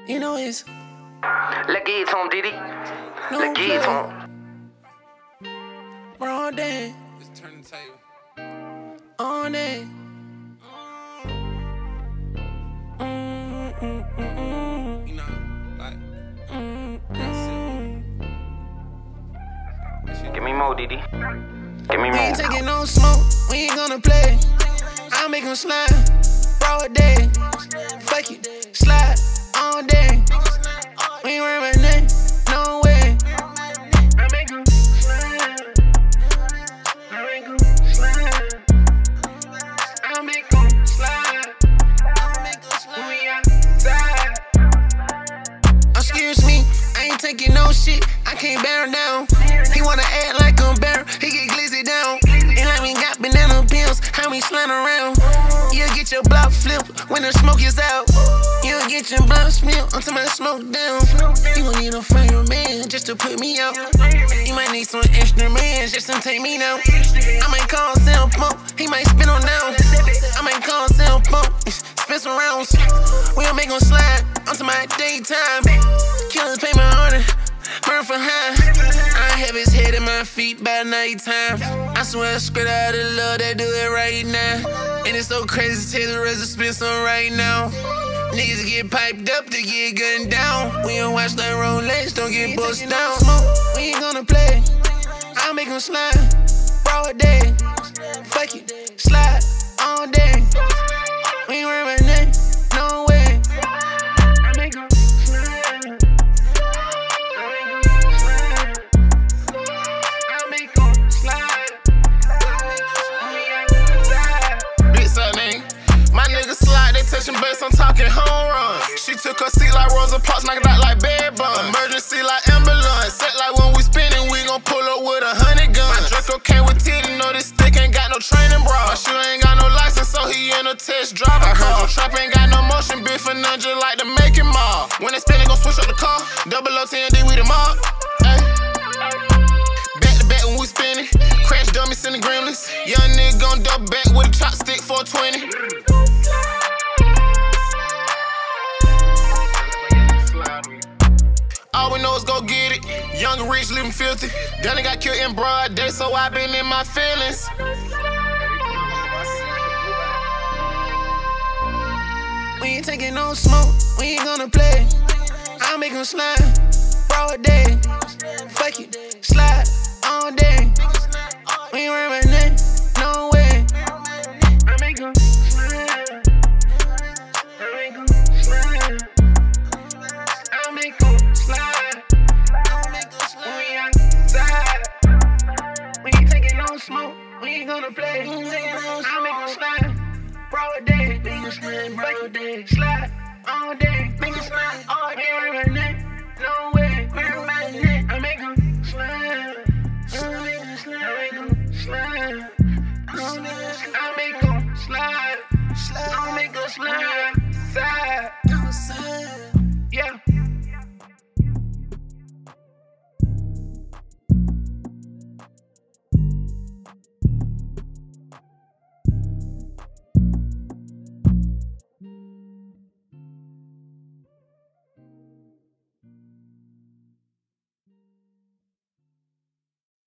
You know it's. Let's get it to him, Diddy. Let's get it to him. All day. Just turn the table. All day. You know, like, Give me more, Diddy. Give me We more. ain't taking no smoke, we ain't gonna play. I'll make him slide, broad day. Fuck it, slide all day. We ain't worry about nothing, no way. I make him slide, I make him slide, I make him slide, when we outside. Excuse me, I ain't taking no shit, I can't bear him down. He wanna act like I'm better, he get glizzy down. And like we got banana pills, how we slide around. You'll get your block flipped when the smoke is out. You'll get your block spilled until my smoke down. You gon' need a fireman just to put me out. You might need some instruments just to take me down. I might call Sam Pump, he might spin on down. I might call Sam Pump, spin some rounds. We gon' make him slide until my daytime. Killers pay my order, burn for high. I have his head and my feet by nighttime. I swear I spread out the love that do it right now. And it's so crazy to tell the rest to spin some right now. Niggas get piped up to get gunned down. We don't watch like Rolex, don't get bust down. We ain't gonna play, I'll make him slide, broad day. Fuck it, slide all day. We ain't worry about nothing, no way. I make him slide, I make him slide, Bitch, that name. My niggas slide, they touching base, I'm talking home runs. She took her seat like Rosa Parks, knock it out like bed buns. Emergency like ambulance, set like when we spinning, we gon' pull up with 100 guns. My Draco came with titty, know this stick ain't got no training, bro. My shooter ain't got no license, so he in a test drive. I heard your trap ain't got no motion, bitch for none, just like to make it mob. When they spin, they gon' switch up the car, double O TND, we the mob. Ay. Back to back when we spinning, crash dummies in the gremlins. Young nigga gon' double back with a chopstick for a 20. All we know is go get it. Young and rich, living filthy. Danny got killed in broad day, so I been in my feelings. we ain't taking no smoke, we ain't gonna play. I'll make him slide, broad day. Fuck it, slide all day. We ain't worry about nothing, no way. I make him slide, I make him slide, I make him slide, when we outside. We ain't taking no smoke, we ain't gonna play. I'll make him slide, broad day. Broad day, slide all day. Make him slide all day. We ain't worry about nothing, no way. We ain't worry about nothing. I make him slide, I make him slide, I make him slide, I make him slide.